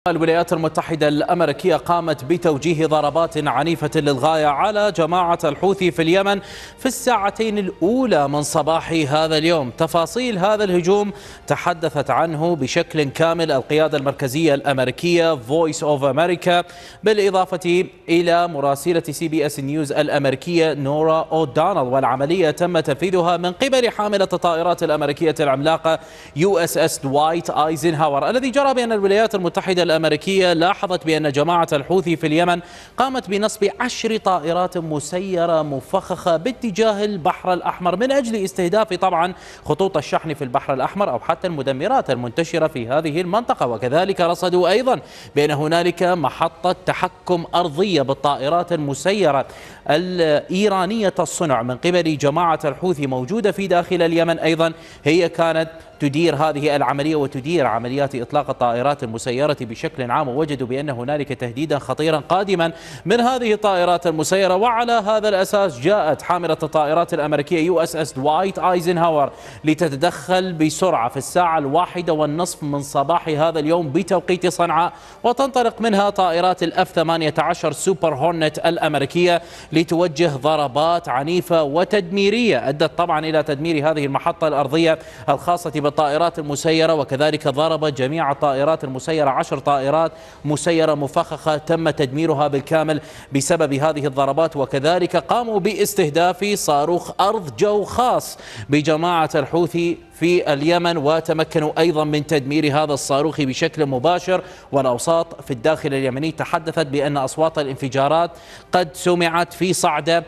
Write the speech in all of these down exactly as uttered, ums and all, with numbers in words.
الولايات المتحدة الأمريكية قامت بتوجيه ضربات عنيفة للغاية على جماعة الحوثي في اليمن في الساعتين الأولى من صباح هذا اليوم. تفاصيل هذا الهجوم تحدثت عنه بشكل كامل القيادة المركزية الأمريكية Voice of America، بالإضافة إلى مراسلة سي بي اس نيوز الأمريكية نورا أودونال. والعملية تم تنفيذها من قبل حاملة الطائرات الأمريكية العملاقة يو اس اس دوايت ايزنهاور. الذي جرى بأن الولايات المتحدة الأمريكية لاحظت بأن جماعة الحوثي في اليمن قامت بنصب عشر طائرات مسيرة مفخخة باتجاه البحر الأحمر من أجل استهداف طبعا خطوط الشحن في البحر الأحمر أو حتى المدمرات المنتشرة في هذه المنطقة. وكذلك رصدوا أيضا بأن هنالك محطة تحكم أرضية بالطائرات المسيرة الإيرانية الصنع من قبل جماعة الحوثي موجودة في داخل اليمن، أيضا هي كانت تدير هذه العملية وتدير عمليات إطلاق الطائرات المسيرة بشكل عام. ووجدوا بأن هنالك تهديدا خطيرا قادما من هذه الطائرات المسيرة، وعلى هذا الأساس جاءت حاملة الطائرات الأمريكية يو اس اس دوايت ايزنهاور لتتدخل بسرعة في الساعة الواحدة والنصف من صباح هذا اليوم بتوقيت صنعاء، وتنطلق منها طائرات الاف ثمانية عشر سوبر هورنت الأمريكية لتوجه ضربات عنيفة وتدميرية أدت طبعا إلى تدمير هذه المحطة الأرضية الخاصة بالطائرات المسيرة. وكذلك ضربت جميع الطائرات المسيرة عشر طائرات مسيرة مفخخة تم تدميرها بالكامل بسبب هذه الضربات. وكذلك قاموا باستهداف صاروخ أرض جو خاص بجماعة الحوثي في اليمن، وتمكنوا أيضا من تدمير هذا الصاروخ بشكل مباشر. والأوساط في الداخل اليمني تحدثت بأن أصوات الانفجارات قد سمعت في صعدة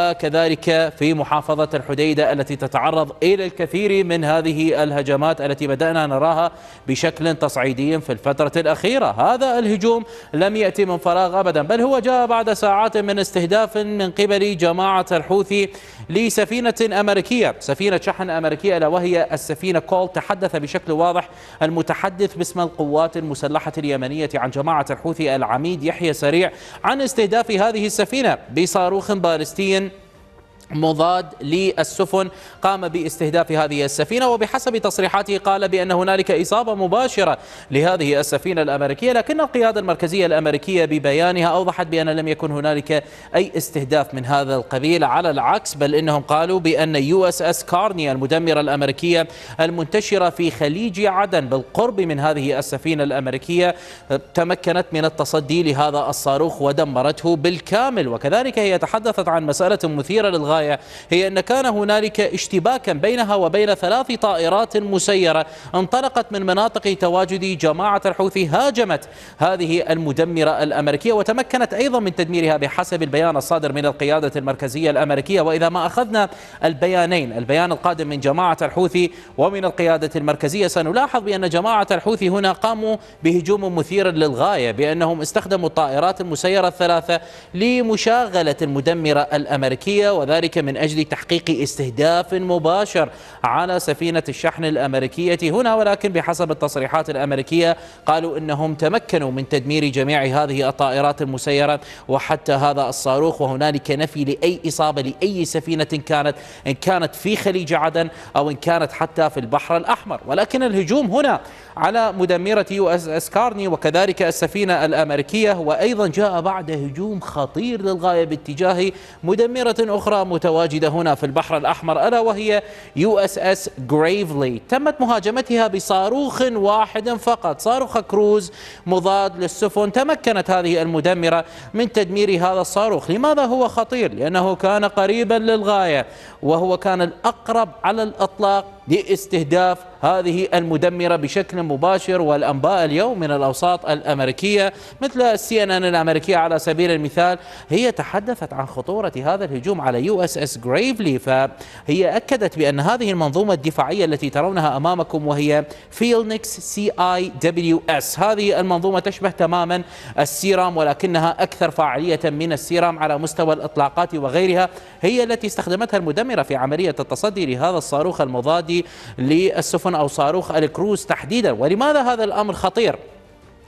وكذلك في محافظة الحديدة التي تتعرض إلى الكثير من هذه الهجمات التي بدأنا نراها بشكل تصعيدي في الفترة الأخيرة. هذا الهجوم لم يأتي من فراغ أبدا، بل هو جاء بعد ساعات من استهداف من قبل جماعة الحوثي لسفينة أمريكية، سفينة شحن أمريكية، ألا وهي السفينة كول. تحدث بشكل واضح المتحدث باسم القوات المسلحة اليمنية عن جماعة الحوثي العميد يحيى سريع عن استهداف هذه السفينة بصاروخ باليستي مضاد للسفن. قام باستهداف هذه السفينة، وبحسب تصريحاته قال بأن هنالك إصابة مباشرة لهذه السفينة الأمريكية، لكن القيادة المركزية الأمريكية ببيانها أوضحت بأن لم يكن هنالك أي استهداف من هذا القبيل، على العكس بل إنهم قالوا بأن يو اس اس كارني المدمرة الأمريكية المنتشرة في خليج عدن بالقرب من هذه السفينة الأمريكية تمكنت من التصدي لهذا الصاروخ ودمرته بالكامل. وكذلك هي تحدثت عن مسألة مثيرة للغاية، هي أن كان هنالك اشتباكا بينها وبين ثلاث طائرات مسيرة انطلقت من مناطق تواجد جماعة الحوثي، هاجمت هذه المدمرة الأمريكية وتمكنت أيضا من تدميرها بحسب البيان الصادر من القيادة المركزية الأمريكية. وإذا ما أخذنا البيانين، البيان القادم من جماعة الحوثي ومن القيادة المركزية، سنلاحظ بأن جماعة الحوثي هنا قاموا بهجوم مثير للغاية، بأنهم استخدموا الطائرات المسيرة الثلاثة لمشاغلة المدمرة الأمريكية، وذلك من أجل تحقيق استهداف مباشر على سفينة الشحن الأمريكية هنا. ولكن بحسب التصريحات الأمريكية قالوا إنهم تمكنوا من تدمير جميع هذه الطائرات المسيرة وحتى هذا الصاروخ، وهنالك نفي لأي إصابة لأي سفينة كانت، إن كانت في خليج عدن أو إن كانت حتى في البحر الأحمر. ولكن الهجوم هنا على مدمرة يو اس اس كارني وكذلك السفينة الأمريكية، وأيضا جاء بعد هجوم خطير للغاية باتجاه مدمرة أخرى متواجدة هنا في البحر الأحمر، ألا وهي يو اس اس جريفلي. تمت مهاجمتها بصاروخ واحد فقط، صاروخ كروز مضاد للسفن. تمكنت هذه المدمرة من تدمير هذا الصاروخ. لماذا هو خطير؟ لأنه كان قريبا للغاية، وهو كان الأقرب على الإطلاق لاستهداف هذه المدمرة بشكل مباشر. والأنباء اليوم من الأوساط الأمريكية مثل السي ان ان الأمريكية على سبيل المثال هي تحدثت عن خطورة هذا الهجوم على يو اس اس جريفلي، فهي أكدت بأن هذه المنظومة الدفاعية التي ترونها أمامكم وهي فيلنكس سي اي دبليو اس، هذه المنظومة تشبه تماما السيرام ولكنها أكثر فاعلية من السيرام على مستوى الإطلاقات وغيرها، هي التي استخدمتها المدمرة في عملية التصدي لهذا الصاروخ المضاد للسفن أو صاروخ الكروز تحديدا. ولماذا هذا الأمر خطير؟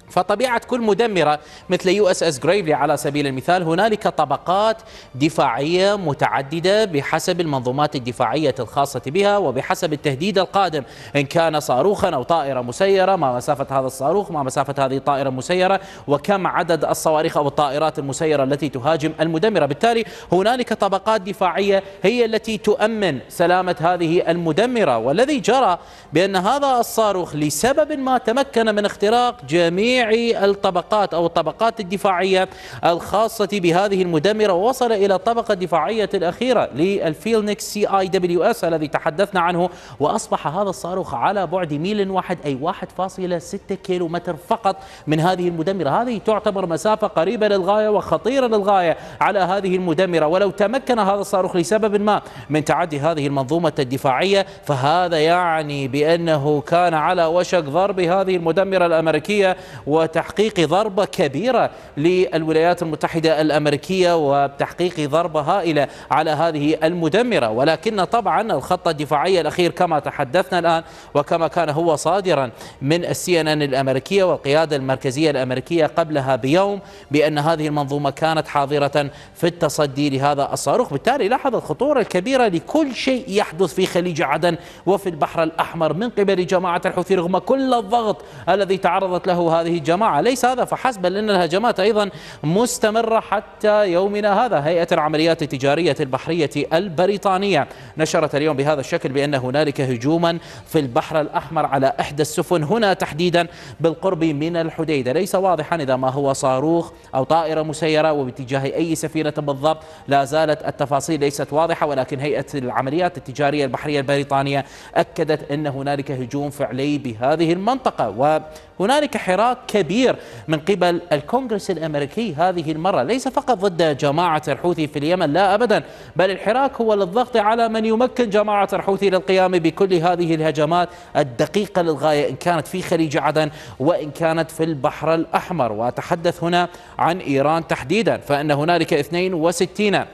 فطبيعة كل مدمرة مثل يو اس اس جريفلي على سبيل المثال هنالك طبقات دفاعية متعددة بحسب المنظومات الدفاعية الخاصة بها وبحسب التهديد القادم، إن كان صاروخا أو طائرة مسيرة، ما مسافة هذا الصاروخ، ما مسافة هذه الطائرة المسيرة، وكم عدد الصواريخ أو الطائرات المسيرة التي تهاجم المدمرة. بالتالي هنالك طبقات دفاعية هي التي تؤمن سلامة هذه المدمرة. والذي جرى بأن هذا الصاروخ لسبب ما تمكن من اختراق جميع الطبقات أو الطبقات الدفاعية الخاصة بهذه المدمرة، ووصل إلى الطبقة الدفاعية الأخيرة للفيلنكس سي آي دبليو اس الذي تحدثنا عنه، وأصبح هذا الصاروخ على بعد ميل واحد أي واحد فاصلة ستة كيلو متر فقط من هذه المدمرة. هذه تعتبر مسافة قريبة للغاية وخطيرة للغاية على هذه المدمرة، ولو تمكن هذا الصاروخ لسبب ما من تعدي هذه المنظومة الدفاعية فهذا يعني بأنه كان على وشك ضرب هذه المدمرة الأمريكية وتحقيق ضربة كبيرة للولايات المتحدة الأمريكية وتحقيق ضربة هائلة على هذه المدمرة. ولكن طبعا الخط الدفاعي الأخير كما تحدثنا الآن وكما كان هو صادرا من السي ان ان الأمريكية والقيادة المركزية الأمريكية قبلها بيوم بأن هذه المنظومة كانت حاضرة في التصدي لهذا الصاروخ. بالتالي لاحظ الخطورة الكبيرة لكل شيء يحدث في خليج عدن وفي البحر الأحمر من قبل جماعة الحوثي رغم كل الضغط الذي تعرضت له هذه الجماعة. ليس هذا فحسب بل أن الهجمات أيضا مستمرة حتى يومنا هذا. هيئة العمليات التجارية البحرية البريطانية نشرت اليوم بهذا الشكل بأن هنالك هجوما في البحر الأحمر على إحدى السفن هنا تحديدا بالقرب من الحديدة. ليس واضحا إذا ما هو صاروخ أو طائرة مسيرة وباتجاه أي سفينة بالضبط، لا زالت التفاصيل ليست واضحة، ولكن هيئة العمليات التجارية البحرية البريطانية أكدت أن هنالك هجوم فعلي بهذه المنطقة. وهنالك حراك كبير من قبل الكونغرس الأمريكي هذه المرة، ليس فقط ضد جماعة الحوثي في اليمن، لا أبدا، بل الحراك هو للضغط على من يمكن جماعة الحوثي للقيام بكل هذه الهجمات الدقيقة للغاية إن كانت في خليج عدن وإن كانت في البحر الأحمر. وأتحدث هنا عن إيران تحديدا، فإن هنالك اثنين وستين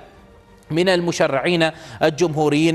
من المشرعين الجمهوريين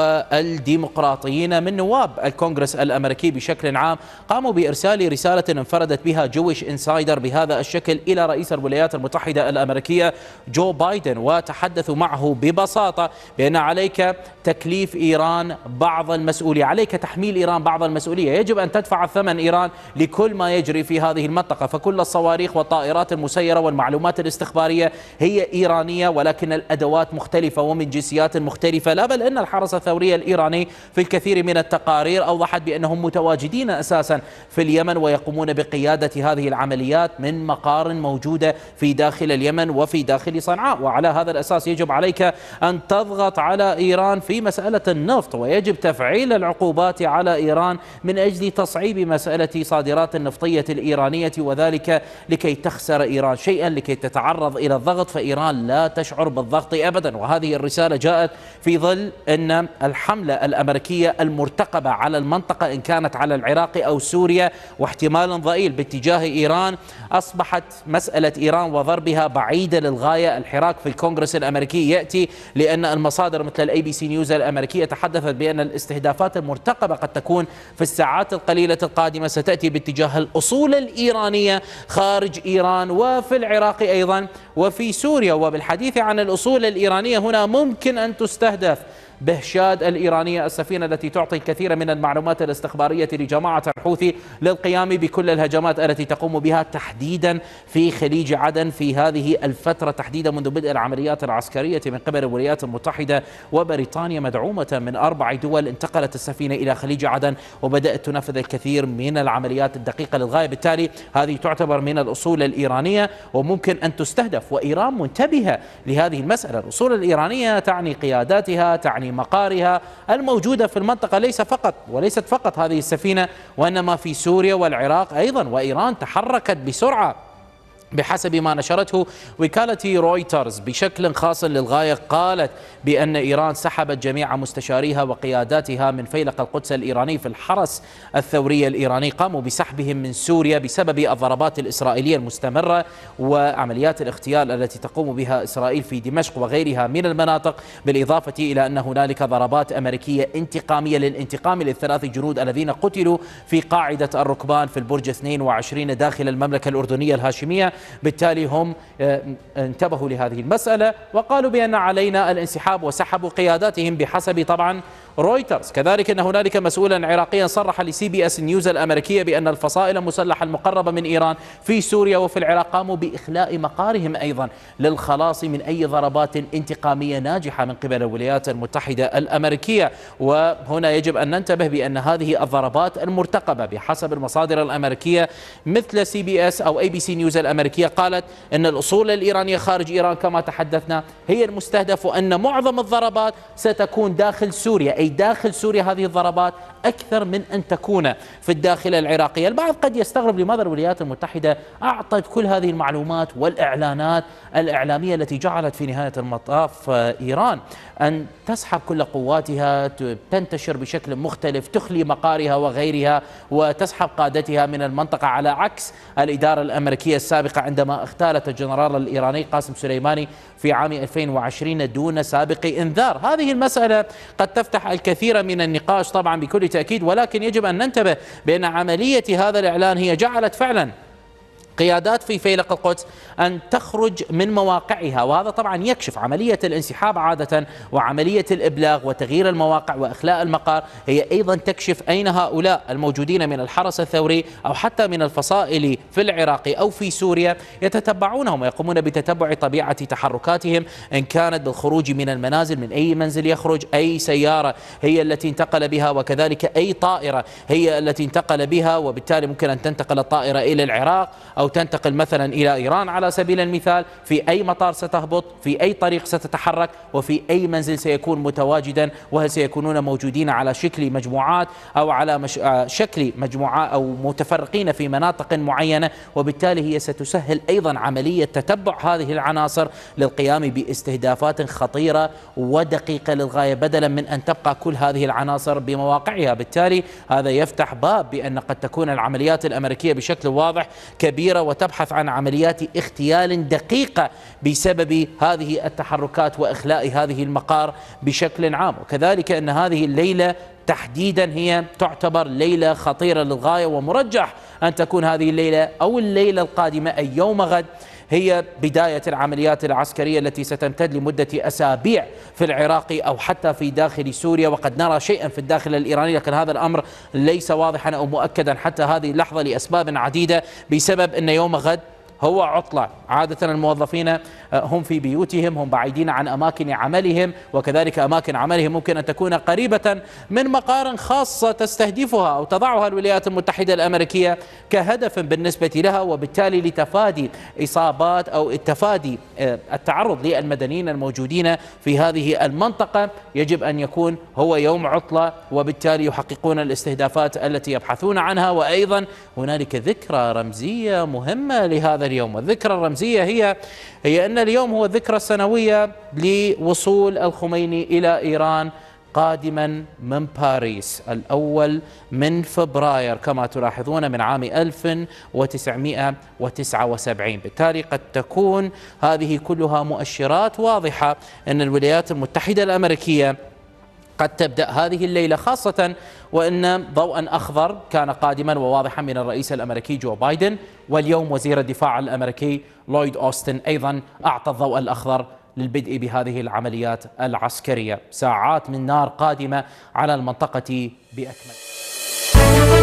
والديمقراطيين من نواب الكونغرس الأمريكي بشكل عام قاموا بإرسال رسالة انفردت بها جويش إنسايدر بهذا الشكل إلى رئيس الولايات المتحدة الأمريكية جو بايدن، وتحدثوا معه ببساطة بأن عليك تكليف إيران بعض المسؤولية، عليك تحميل إيران بعض المسؤولية، يجب أن تدفع الثمن إيران لكل ما يجري في هذه المنطقة، فكل الصواريخ والطائرات المسيرة والمعلومات الاستخبارية هي إيرانية ولكن الأدوات مختلفة ومن جنسيات مختلفة. لا بل أن الحرس الثوري الإيراني في الكثير من التقارير أوضحت بأنهم متواجدين أساسا في اليمن ويقومون بقيادة هذه العمليات من مقار موجودة في داخل اليمن وفي داخل صنعاء. وعلى هذا الأساس يجب عليك أن تضغط على إيران في مسألة النفط، ويجب تفعيل العقوبات على إيران من أجل تصعيب مسألة صادرات النفطية الإيرانية، وذلك لكي تخسر إيران شيئا، لكي تتعرض إلى الضغط، فإيران لا تشعر بالضغط أبدا. وهذه الرسالة جاءت في ظل أن الحملة الأمريكية المرتقبة على المنطقة إن كانت على العراق أو سوريا واحتمال ضئيل باتجاه إيران أصبحت مسألة إيران وضربها بعيدة للغاية. الحراك في الكونغرس الأمريكي يأتي لأن المصادر مثل الاي بي سي نيوز الأمريكية تحدثت بأن الاستهدافات المرتقبة قد تكون في الساعات القليلة القادمة ستأتي باتجاه الأصول الإيرانية خارج إيران وفي العراق أيضا وفي سوريا. وبالحديث عن الأصول الإيرانية هنا ممكن أن تستهدف بهشاد الإيرانية، السفينة التي تعطي الكثير من المعلومات الاستخبارية لجماعة الحوثي للقيام بكل الهجمات التي تقوم بها تحديدا في خليج عدن في هذه الفترة، تحديدا منذ بدء العمليات العسكرية من قبل الولايات المتحدة وبريطانيا مدعومة من أربع دول. انتقلت السفينة إلى خليج عدن وبدأت تنفذ الكثير من العمليات الدقيقة للغاية. بالتالي هذه تعتبر من الأصول الإيرانية وممكن أن تستهدف، وإيران منتبهة لهذه المسألة. الأصول الإيرانية تعني قياداتها، تعني مقارها الموجودة في المنطقة، ليس فقط وليست فقط هذه السفينة وإنما في سوريا والعراق أيضا. وإيران تحركت بسرعة بحسب ما نشرته وكالة رويترز بشكل خاص للغاية، قالت بأن إيران سحبت جميع مستشاريها وقياداتها من فيلق القدس الإيراني في الحرس الثوري الإيراني. قاموا بسحبهم من سوريا بسبب الضربات الإسرائيلية المستمرة وعمليات الاغتيال التي تقوم بها إسرائيل في دمشق وغيرها من المناطق، بالإضافة إلى أن هنالك ضربات أمريكية انتقامية للانتقام للثلاث جنود الذين قتلوا في قاعدة الركبان في البرج اثنين وعشرين داخل المملكة الأردنية الهاشمية. بالتالي هم انتبهوا لهذه المسألة وقالوا بأن علينا الانسحاب وسحبوا قياداتهم بحسب طبعا رويترز. كذلك أن هنالك مسؤولا عراقيا صرح لسي بي اس نيوز الأمريكية بأن الفصائل المسلحة المقربة من إيران في سوريا وفي العراق قاموا بإخلاء مقارهم أيضا للخلاص من أي ضربات انتقامية ناجحة من قبل الولايات المتحدة الأمريكية. وهنا يجب أن ننتبه بأن هذه الضربات المرتقبة بحسب المصادر الأمريكية مثل سي بي اس أو اي بي سي نيوز الأمريكية قالت أن الأصول الإيرانية خارج إيران كما تحدثنا هي المستهدف، وأن معظم الضربات ستكون داخل سوريا، أي داخل سوريا هذه الضربات أكثر من أن تكون في الداخل العراقي. البعض قد يستغرب لماذا الولايات المتحدة أعطت كل هذه المعلومات والإعلانات الإعلامية التي جعلت في نهاية المطاف إيران أن تسحب كل قواتها، تنتشر بشكل مختلف، تخلي مقارها وغيرها وتسحب قادتها من المنطقة، على عكس الإدارة الأمريكية السابقة عندما اغتالت الجنرال الإيراني قاسم سليماني في عام ألفين وعشرين دون سابق إنذار. هذه المسألة قد تفتح الكثير من النقاش طبعا بكل تأكيد، ولكن يجب أن ننتبه بأن عملية هذا الإعلان هي جعلت فعلا قيادات في فيلق القدس أن تخرج من مواقعها، وهذا طبعا يكشف عملية الانسحاب عادة وعملية الإبلاغ وتغيير المواقع وإخلاء المقار هي أيضا تكشف أين هؤلاء الموجودين من الحرس الثوري أو حتى من الفصائل في العراق أو في سوريا يتتبعونهم ويقومون بتتبع طبيعة تحركاتهم، إن كانت بالخروج من المنازل، من أي منزل يخرج، أي سيارة هي التي انتقل بها، وكذلك أي طائرة هي التي انتقل بها، وبالتالي ممكن أن تنتقل الطائرة إلى العراق أو تنتقل مثلا إلى إيران على سبيل المثال، في أي مطار ستهبط، في أي طريق ستتحرك، وفي أي منزل سيكون متواجدا، وهل سيكونون موجودين على شكل مجموعات أو على مش... شكل مجموعات أو متفرقين في مناطق معينة. وبالتالي هي ستسهل أيضا عملية تتبع هذه العناصر للقيام باستهدافات خطيرة ودقيقة للغاية، بدلا من أن تبقى كل هذه العناصر بمواقعها. بالتالي هذا يفتح باب بأن قد تكون العمليات الأمريكية بشكل واضح كبيرة وتبحث عن عمليات اغتيال دقيقة بسبب هذه التحركات وإخلاء هذه المقار بشكل عام. وكذلك أن هذه الليلة تحديدا هي تعتبر ليلة خطيرة للغاية، ومرجح أن تكون هذه الليلة أو الليلة القادمة أي يوم غد هي بداية العمليات العسكرية التي ستمتد لمدة أسابيع في العراق أو حتى في داخل سوريا، وقد نرى شيئا في الداخل الإيراني، لكن هذا الأمر ليس واضحا أو مؤكدا حتى هذه اللحظة لأسباب عديدة، بسبب أن يوم غد هو عطلة. عادة الموظفين هم في بيوتهم، هم بعيدين عن أماكن عملهم، وكذلك أماكن عملهم ممكن أن تكون قريبة من مقار خاصة تستهدفها أو تضعها الولايات المتحدة الأمريكية كهدف بالنسبة لها، وبالتالي لتفادي إصابات أو تفادي التعرض للمدنيين الموجودين في هذه المنطقة يجب أن يكون هو يوم عطلة، وبالتالي يحققون الاستهدافات التي يبحثون عنها. وأيضا هنالك ذكرى رمزية مهمة لهذا اليوم، والذكرى الرمزية هي هي أن اليوم هو الذكرى السنوية لوصول الخميني إلى إيران قادما من باريس الأول من فبراير كما تلاحظون من عام ألف وتسعمئة وتسعة وسبعين. بالتالي قد تكون هذه كلها مؤشرات واضحة أن الولايات المتحدة الأمريكية قد تبدأ هذه الليلة، خاصة وأن ضوءا أخضر كان قادما وواضحا من الرئيس الأمريكي جو بايدن، واليوم وزير الدفاع الأمريكي لويد أوستن أيضا أعطى الضوء الأخضر للبدء بهذه العمليات العسكرية. ساعات من نار قادمة على المنطقة بأكملها.